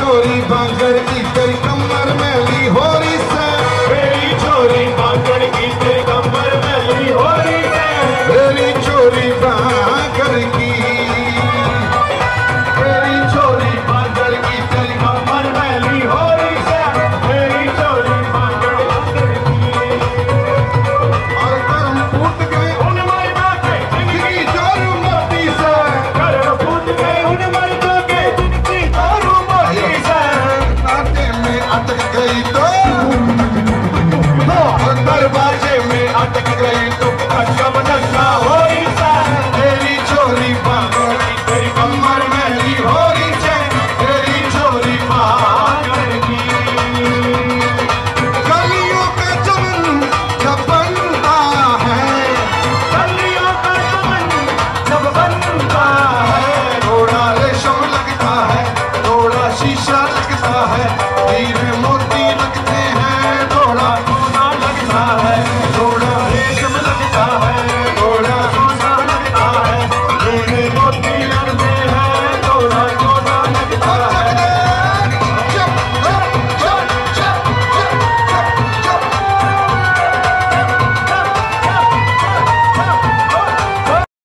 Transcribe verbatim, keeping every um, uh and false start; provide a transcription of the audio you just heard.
छोरी भांगड़ की तेरी कमर मैली हो रही से, मेरी छोरी भांगड़ की तेरी कमर मैली हो रही से, मेरी छोरी भांगड़ की, मेरी छोरी भांगड़ की तेरी कमर मैली हो रही से, मेरी छोरी भांगड़ की। और कर्म फूट गए उन मर्दों के जिनकी जोरू मोती से, कर्म फूट गए उन मर्दों के जिनकी जोरू मोती से, नाटे में अटक गई तो दरवाजे में अटक गई तो धक्का धक्का हो रही से, तेरी छोरी भांगड़ की तेरी कमर मैली हो रही से, तेरी छोरी भांगड़ की। गलियों का चमन जब बनता है, गलियों का चमन जब बनता है, थोड़ा रेशम लगता है, थोड़ा शीशा लगता है, धीरे